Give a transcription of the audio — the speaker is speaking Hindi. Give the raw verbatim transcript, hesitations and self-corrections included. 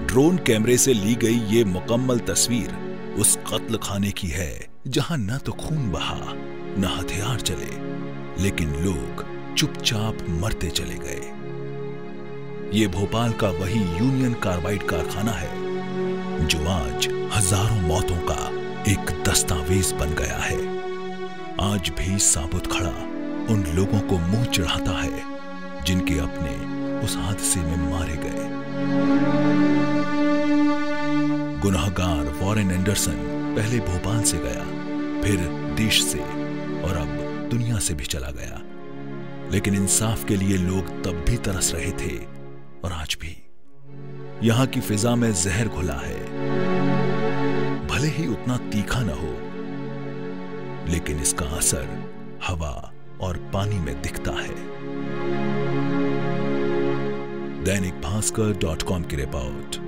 ड्रोन कैमरे से ली गई ये मुकम्मल तस्वीर उस कत्ल खाने की है जहां न तो खून बहा न हथियार चले, लेकिन लोग चुपचाप मरते चले गए। ये भोपाल का वही यूनियन कार्बाइड कारखाना है जो आज हजारों मौतों का एक दस्तावेज बन गया है। आज भी साबुत खड़ा उन लोगों को मुंह चढ़ाता है जिनके अपने उस हादसे में मारे गए। गुनहगार वॉरेन एंडरसन पहले भोपाल से गया, फिर देश से और अब दुनिया से भी चला गया, लेकिन इंसाफ के लिए लोग तब भी तरस रहे थे और आज भी। यहां की फिजा में जहर घुला है, भले ही उतना तीखा न हो, लेकिन इसका असर हवा और पानी में दिखता है। दैनिक भास्कर डॉट कॉम की रिपोर्ट।